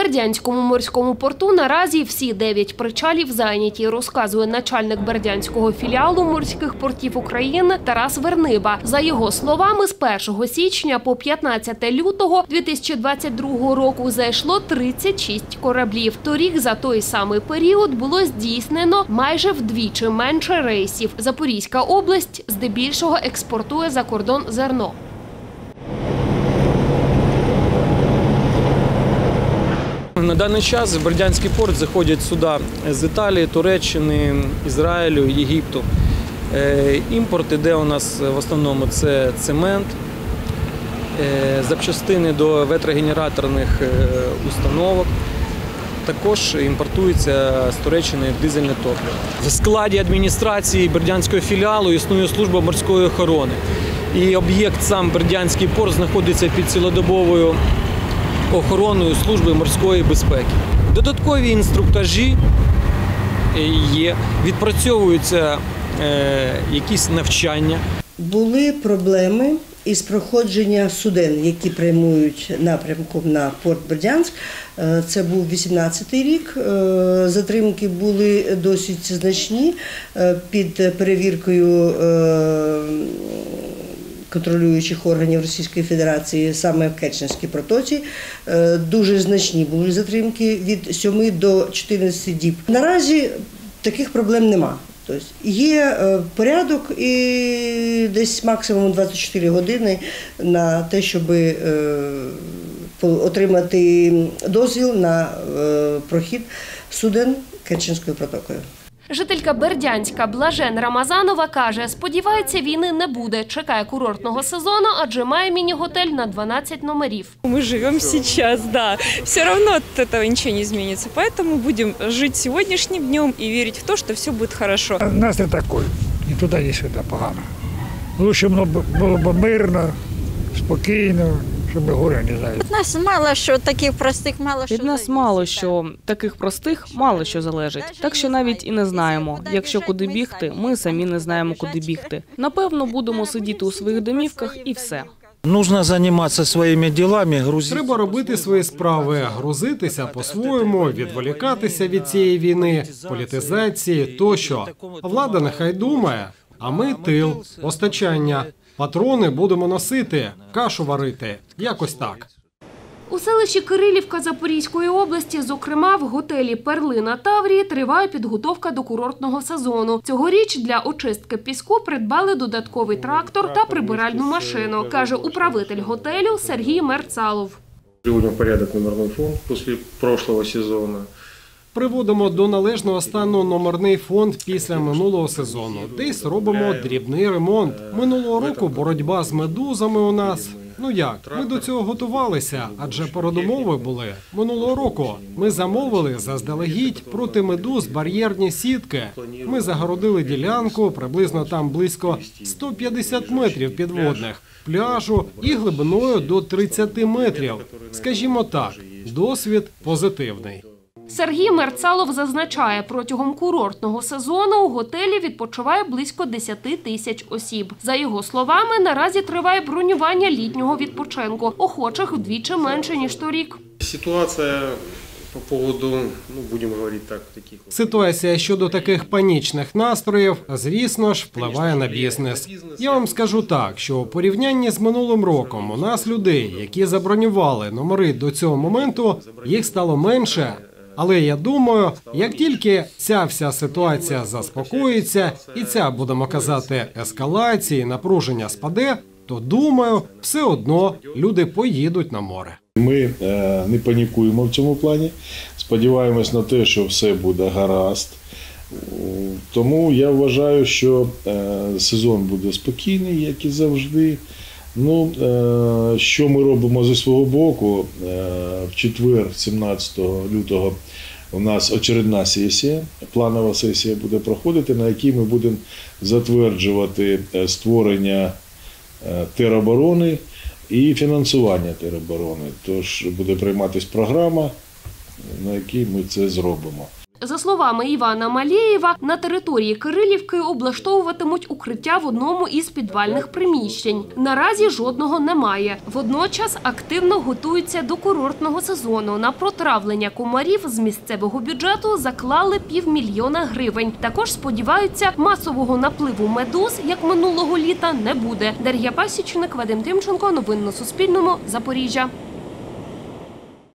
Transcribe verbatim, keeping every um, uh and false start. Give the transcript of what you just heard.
Бердянському морському порту наразі всі дев'ять причалів зайняті, розказує начальник Бердянського філіалу морських портів України Тарас Верниба. За його словами, з першого січня по п'ятнадцяте лютого дві тисячі двадцять другого року зайшло тридцять шість кораблів. Торік за той самий період було здійснено майже вдвічі менше рейсів. Запорізька область здебільшого експортує за кордон зерно. На даний час в Бердянський порт заходять суда з Італії, Туреччини, Ізраїлю, Єгипту. Імпорт іде у нас в основному це цемент, запчастини до ветрогенераторних установок. Також імпортується з Туреччини дизельне топливо. В складі адміністрації Бердянського філіалу існує служба морської охорони. І об'єкт сам Бердянський порт знаходиться під цілодобовою охороною служби морської безпеки. Додаткові інструктажі є, відпрацьовуються е, якісь навчання. Були проблеми із проходження суден, які прямують напрямком на порт Бердянськ. Це був вісімнадцятий рік. Затримки були досить значні під перевіркою контролюючих органів Російської Федерації саме в Керченській протоці. Дуже значні були затримки від сьоми до чотирнадцяти діб. Наразі таких проблем нема. Тобто є порядок і десь максимум двадцять чотири години на те, щоб отримати дозвіл на прохід суден Керченською протокою. Жителька Бердянська Блажен Рамазанова каже, сподівається, війни не буде, чекає курортного сезону, адже має міні-готель на дванадцять номерів. Ми живемо зараз, да. Все одно від цього нічого не зміниться, тому будемо жити сьогоднішнім днем і вірити в те, що все буде добре. Настрій такий, і туди, і сюди погано. Лучше було б мирно, спокійно. Від нас мало що таких простих, мало що. Від нас мало що таких простих, мало що залежить. Так що навіть і не знаємо. Якщо куди бігти, ми самі не знаємо, куди бігти. Напевно, будемо сидіти у своїх домівках і все. Нужно займатися своїми ділами, грузити. Треба робити свої справи, грузитися по-своєму, відволікатися від цієї війни, політизації тощо. Влада нехай думає, а ми тил, постачання. Патрони будемо носити, кашу варити. Якось так. У селищі Кирилівка Запорізької області, зокрема, в готелі «Перлина Таврії» триває підготовка до курортного сезону. Цьогоріч для очистки піску придбали додатковий трактор та прибиральну машину, каже управитель готелю Сергій Мерцалов. Приводимо в порядок номерний фонд після минулого сезону. Приводимо до належного стану номерний фонд після минулого сезону. Десь робимо дрібний ремонт. Минулого року боротьба з медузами у нас. Ну як, ми до цього готувалися, адже передумови були. Минулого року ми замовили заздалегідь проти медуз бар'єрні сітки. Ми загородили ділянку, приблизно там близько сто п'ятдесят метрів підводних, пляжу і глибиною до тридцяти метрів. Скажімо так, досвід позитивний. Сергій Мерцалов зазначає, протягом курортного сезону у готелі відпочиває близько десяти тисяч осіб. За його словами, наразі триває бронювання літнього відпочинку. Охочих вдвічі менше, ніж торік. Ситуація по поводу, ну, будемо говорити так, таких. Ситуація щодо таких панічних настроїв, звісно ж, впливає на бізнес. Я вам скажу так, що у порівнянні з минулим роком у нас людей, які забронювали номери до цього моменту, їх стало менше. Але я думаю, як тільки ця вся ситуація заспокоїться і ця, будемо казати, ескалація, напруження спаде, то, думаю, все одно люди поїдуть на море. Ми е, не панікуємо в цьому плані, сподіваємось на те, що все буде гаразд. Тому я вважаю, що е, сезон буде спокійний, як і завжди. Ну, е, що ми робимо зі свого боку? Е, в четвер, сімнадцятого лютого, у нас очередна сесія, планова сесія буде проходити, на якій ми будемо затверджувати створення тероборони і фінансування тероборони. Тож буде прийматися програма, на якій ми це зробимо. За словами Івана Малєєва, на території Кирилівки облаштовуватимуть укриття в одному із підвальних приміщень. Наразі жодного немає. Водночас активно готуються до курортного сезону. На протравлення комарів з місцевого бюджету заклали півмільйона гривень. Також сподіваються, масового напливу медуз, як минулого літа, не буде. Дар'я Пасічник, Вадим Тимченко. Новини на Суспільному. Запоріжжя.